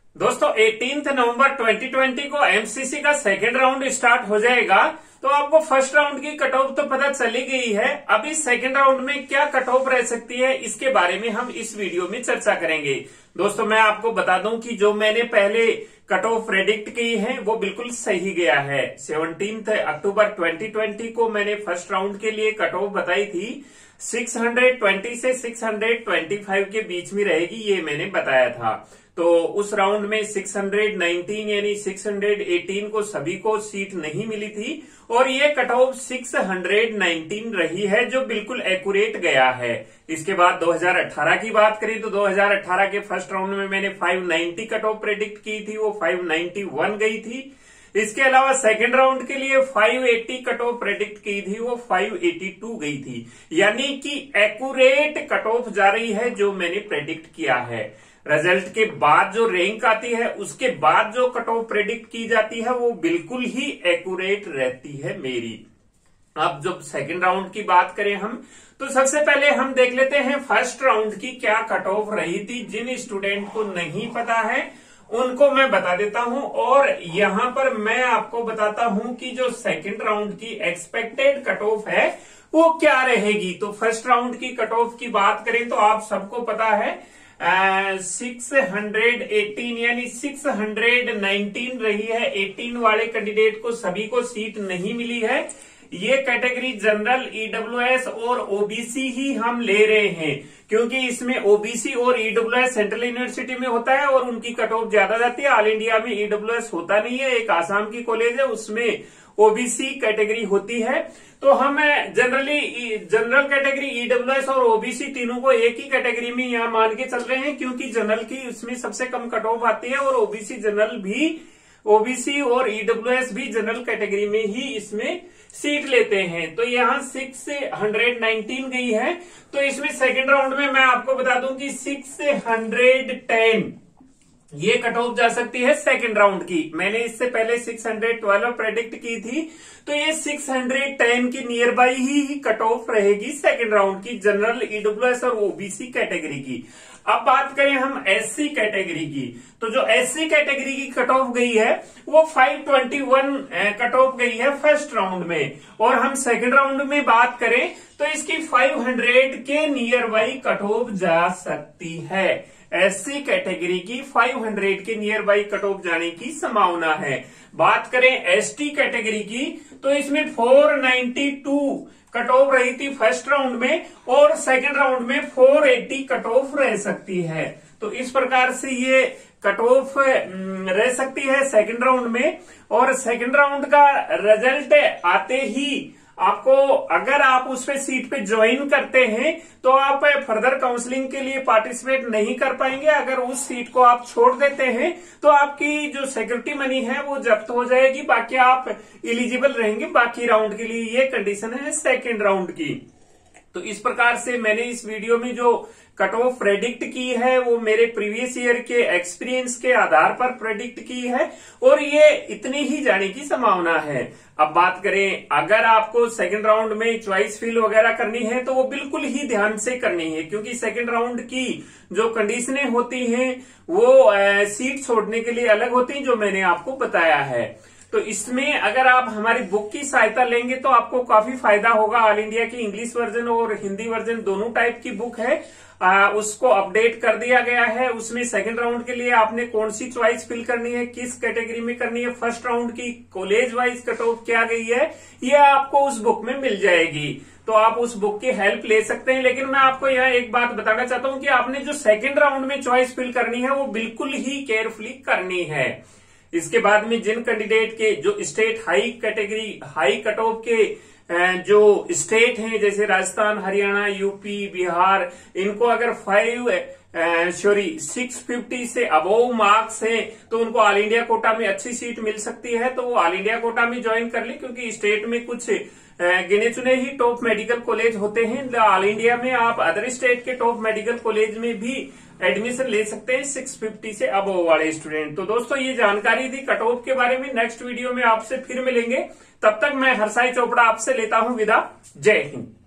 दोस्तों 18 नवंबर 2020 को एमसीसी का सेकेंड राउंड स्टार्ट हो जाएगा। तो आपको फर्स्ट राउंड की कट ऑफ तो पता चली गई है। अभी सेकेंड राउंड में क्या कट ऑफ रह सकती है, इसके बारे में हम इस वीडियो में चर्चा करेंगे। दोस्तों मैं आपको बता दूं कि जो मैंने पहले कट ऑफ प्रेडिक्ट की है वो बिल्कुल सही गया है। 17 अक्टूबर 2020 को मैंने फर्स्ट राउंड के लिए कट ऑफ बताई थी 620 से 625 के बीच में रहेगी, ये मैंने बताया था। तो उस राउंड में 619 यानी 618 को सभी को सीट नहीं मिली थी और ये कट ऑफ 619 रही है, जो बिल्कुल एक्यूरेट गया है। इसके बाद 2018 की बात करें तो 2018 के फर्स्ट राउंड में मैंने 590 कट ऑफ प्रेडिक्ट की थी, वो 591 गई थी। इसके अलावा सेकेंड राउंड के लिए 580 कट ऑफ प्रेडिक्ट की थी, वो 582 गई थी। यानी कि एक्यूरेट कट ऑफ जा रही है जो मैंने प्रेडिक्ट किया है। रिजल्ट के बाद जो रैंक आती है उसके बाद जो कट ऑफ प्रेडिक्ट की जाती है वो बिल्कुल ही एक्यूरेट रहती है मेरी। अब जब सेकेंड राउंड की बात करें हम, तो सबसे पहले हम देख लेते हैं फर्स्ट राउंड की क्या कट ऑफ रही थी। जिन स्टूडेंट को नहीं पता है उनको मैं बता देता हूं और यहां पर मैं आपको बताता हूं कि जो सेकेंड राउंड की एक्सपेक्टेड कट ऑफ है वो क्या रहेगी। तो फर्स्ट राउंड की कट ऑफ की बात करें तो आप सबको पता है 618 यानी 619 रही है। 18 वाले कैंडिडेट को सभी को सीट नहीं मिली है। ये कैटेगरी जनरल, ईडब्ल्यूएस और ओबीसी ही हम ले रहे हैं, क्योंकि इसमें ओबीसी और ईडब्ल्यूएस सेंट्रल यूनिवर्सिटी में होता है और उनकी कट ऑफ ज्यादा जाती है। ऑल इंडिया में ईडब्ल्यूएस होता नहीं है, एक आसाम की कॉलेज है उसमें ओबीसी कैटेगरी होती है। तो हम जनरल कैटेगरी, ईडब्ल्यूएस और ओबीसी तीनों को एक ही कैटेगरी में यहां मान के चल रहे हैं, क्योंकि जनरल की इसमें सबसे कम कट ऑफ आती है और ओबीसी और ईडब्ल्यूएस भी जनरल कैटेगरी में ही इसमें सीट लेते हैं। तो यहाँ 619 गई है। तो इसमें सेकेंड राउंड में मैं आपको बता दूं कि 610 ये कट ऑफ जा सकती है सेकेंड राउंड की। मैंने इससे पहले 612 प्रेडिक्ट की थी, तो ये 610 की नियर बाई ही कट ऑफ रहेगी सेकेंड राउंड की, जनरल, ईडब्ल्यूएस और ओबीसी कैटेगरी की। अब बात करें हम एससी कैटेगरी की, तो जो एससी कैटेगरी की कट ऑफ गई है वो 521 कट ऑफ गई है फर्स्ट राउंड में। और हम सेकेंड राउंड में बात करें तो इसकी 500 के नियर बाई कट ऑफ जा सकती है। एससी कैटेगरी की 500 के नियर बाई कट ऑफ जाने की संभावना है। बात करें एसटी कैटेगरी की तो इसमें 492 कट ऑफ रही थी फर्स्ट राउंड में और सेकंड राउंड में 480 कट ऑफ रह सकती है। तो इस प्रकार से ये कट ऑफ रह सकती है सेकंड राउंड में। और सेकंड राउंड का रिजल्ट आते ही आपको, अगर आप उस पे सीट पे ज्वाइन करते हैं तो आप फर्दर काउंसलिंग के लिए पार्टिसिपेट नहीं कर पाएंगे। अगर उस सीट को आप छोड़ देते हैं तो आपकी जो सिक्योरिटी मनी है वो जब्त हो जाएगी, बाकी आप एलिजिबल रहेंगे बाकी राउंड के लिए। ये कंडीशन है सेकेंड राउंड की। तो इस प्रकार से मैंने इस वीडियो में जो कट ऑफ प्रेडिक्ट की है वो मेरे प्रीवियस ईयर के एक्सपीरियंस के आधार पर प्रेडिक्ट की है और ये इतनी ही जाने की संभावना है। अब बात करें, अगर आपको सेकंड राउंड में चॉइस फिल वगैरह करनी है तो वो बिल्कुल ही ध्यान से करनी है, क्योंकि सेकंड राउंड की जो कंडीशनें होती हैं वो सीट छोड़ने के लिए अलग होती हैं, जो मैंने आपको बताया है। तो इसमें अगर आप हमारी बुक की सहायता लेंगे तो आपको काफी फायदा होगा। ऑल इंडिया की इंग्लिश वर्जन और हिंदी वर्जन दोनों टाइप की बुक है, उसको अपडेट कर दिया गया है। उसमें सेकंड राउंड के लिए आपने कौन सी चॉइस फिल करनी है, किस कैटेगरी में करनी है, फर्स्ट राउंड की कॉलेज वाइज कट ऑफ क्या गई है, ये आपको उस बुक में मिल जाएगी। तो आप उस बुक की हेल्प ले सकते हैं। लेकिन मैं आपको यहाँ एक बात बताना चाहता हूँ कि आपने जो सेकेंड राउंड में चॉइस फिल करनी है वो बिल्कुल ही केयरफुली करनी है। इसके बाद में जिन कैंडिडेट के जो state high category, high cut off के जो स्टेट हैं जैसे राजस्थान, हरियाणा, यूपी, बिहार, इनको अगर 650 से अबोव मार्क्स हैं तो उनको ऑल इंडिया कोटा में अच्छी सीट मिल सकती है। तो वो ऑल इंडिया कोटा में ज्वाइन कर ले, क्योंकि स्टेट में कुछ गिने चुने ही टॉप मेडिकल कॉलेज होते हैं। ऑल इंडिया में आप अदर स्टेट के टॉप मेडिकल कॉलेज में भी एडमिशन ले सकते हैं 650 से अबव वाले स्टूडेंट। तो दोस्तों ये जानकारी थी कट ऑफ के बारे में। नेक्स्ट वीडियो में आपसे फिर मिलेंगे, तब तक मैं हर्षाई चोपड़ा आपसे लेता हूं विदा। जय हिंद।